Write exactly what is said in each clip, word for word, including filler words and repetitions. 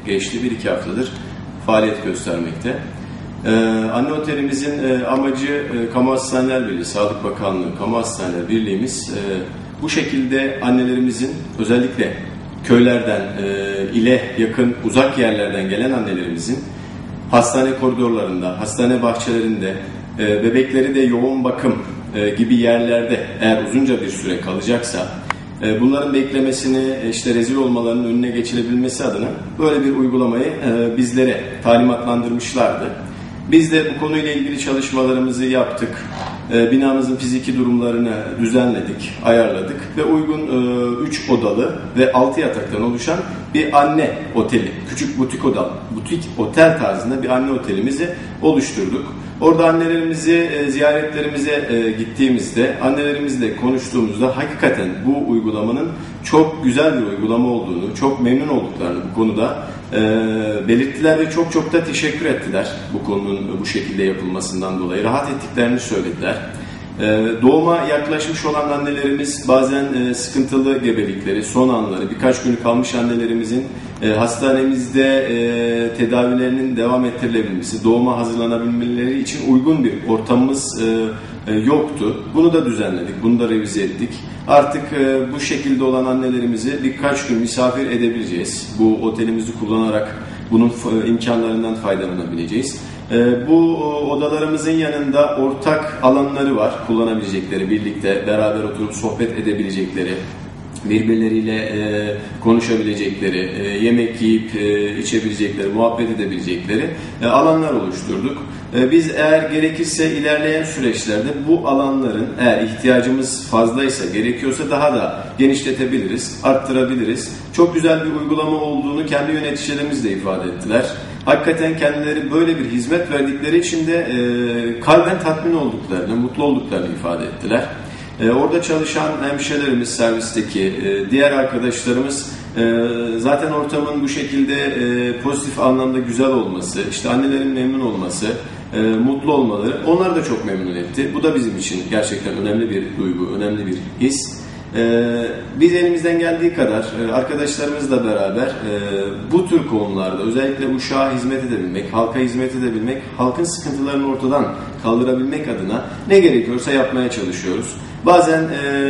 geçti. Bir iki haftadır faaliyet göstermekte. Ee, anne otelimizin e, amacı e, Kamu Hastaneler Birliği, Sağlık Bakanlığı, Kamu Hastaneler Birliği'miz e, bu şekilde annelerimizin, özellikle köylerden, e, ile yakın, uzak yerlerden gelen annelerimizin hastane koridorlarında, hastane bahçelerinde, e, bebekleri de yoğun bakım e, gibi yerlerde eğer uzunca bir süre kalacaksa, e, bunların beklemesini, işte rezil olmalarının önüne geçilebilmesi adına böyle bir uygulamayı e, bizlere talimatlandırmışlardı. Biz de bu konuyla ilgili çalışmalarımızı yaptık. E, binamızın fiziki durumlarını düzenledik, ayarladık ve uygun üç e, odalı ve altı yataktan oluşan bir anne oteli, küçük butik oda, butik otel tarzında bir anne otelimizi oluşturduk. Orada annelerimizi e, ziyaretlerimize e, gittiğimizde, annelerimizle konuştuğumuzda hakikaten bu uygulamanın çok güzel bir uygulama olduğunu, çok memnun olduklarını bu konuda e, belirttiler ve çok çok da teşekkür ettiler bu konunun bu şekilde yapılmasından dolayı. Rahat ettiklerini söylediler. Ee, doğuma yaklaşmış olan annelerimiz bazen e, sıkıntılı gebelikleri, son anları, birkaç günü kalmış annelerimizin e, hastanemizde e, tedavilerinin devam ettirilebilmesi, doğuma hazırlanabilmeleri için uygun bir ortamımız e, e, yoktu. Bunu da düzenledik, bunu da revize ettik. Artık e, bu şekilde olan annelerimizi birkaç gün misafir edebileceğiz. Bu otelimizi kullanarak bunun e, imkanlarından faydalanabileceğiz. Bu odalarımızın yanında ortak alanları var, kullanabilecekleri, birlikte beraber oturup sohbet edebilecekleri, birbirleriyle konuşabilecekleri, yemek yiyip içebilecekleri, muhabbet edebilecekleri alanlar oluşturduk. Biz eğer gerekirse ilerleyen süreçlerde bu alanların eğer ihtiyacımız fazlaysa, gerekiyorsa daha da genişletebiliriz, arttırabiliriz. Çok güzel bir uygulama olduğunu kendi yöneticilerimiz de ifade ettiler. Hakikaten kendileri böyle bir hizmet verdikleri için de e, kalben tatmin olduklarını, mutlu olduklarını ifade ettiler. E, orada çalışan hemşirelerimiz, servisteki e, diğer arkadaşlarımız e, zaten ortamın bu şekilde e, pozitif anlamda güzel olması, işte annelerin memnun olması, e, mutlu olmaları onları da çok memnun etti. Bu da bizim için gerçekten önemli bir duygu, önemli bir his. Ee, biz elimizden geldiği kadar e, arkadaşlarımızla beraber e, bu tür konularda özellikle uşağa hizmet edebilmek, halka hizmet edebilmek, halkın sıkıntılarını ortadan kaldırabilmek adına ne gerekiyorsa yapmaya çalışıyoruz. Bazen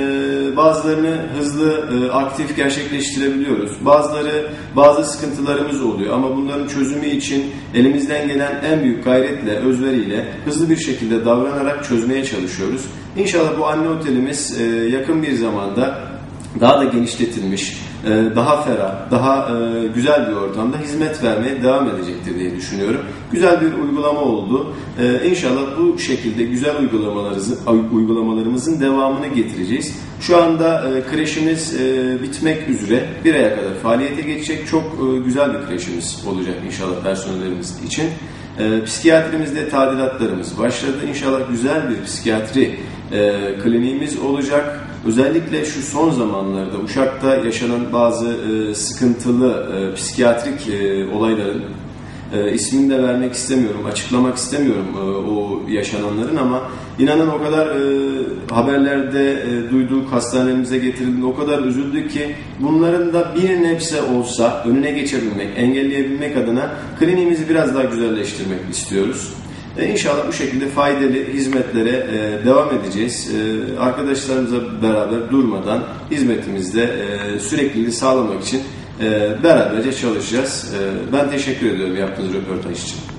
e, bazılarını hızlı, e, aktif gerçekleştirebiliyoruz. Bazıları, bazı sıkıntılarımız oluyor ama bunların çözümü için elimizden gelen en büyük gayretle, özveriyle hızlı bir şekilde davranarak çözmeye çalışıyoruz. İnşallah bu anne otelimiz e, yakın bir zamanda daha da genişletilmiş, e, daha ferah, daha e, güzel bir ortamda hizmet vermeye devam edecektir diye düşünüyorum. Güzel bir uygulama oldu. E, İnşallah bu şekilde güzel uygulamalarımızın, uygulamalarımızın devamını getireceğiz. Şu anda e, kreşimiz e, bitmek üzere, bir aya kadar faaliyete geçecek. Çok e, güzel bir kreşimiz olacak inşallah personellerimiz için. E, psikiyatrimizde tadilatlarımız başladı. İnşallah güzel bir psikiyatri e, kliniğimiz olacak. Özellikle şu son zamanlarda Uşak'ta yaşanan bazı e, sıkıntılı e, psikiyatrik e, olayların e, ismini de vermek istemiyorum, açıklamak istemiyorum e, o yaşananların ama inanın o kadar e, haberlerde e, duyduk, hastanemize getirildi, o kadar üzüldük ki bunların da bir nebze olsa önüne geçebilmek, engelleyebilmek adına kliniğimizi biraz daha güzelleştirmek istiyoruz. E, İnşallah bu şekilde faydalı hizmetlere e, devam edeceğiz. E, arkadaşlarımızla beraber durmadan hizmetimizde e, sürekliliği sağlamak için e, beraberce çalışacağız. E, ben teşekkür ediyorum yaptığınız röportaj için.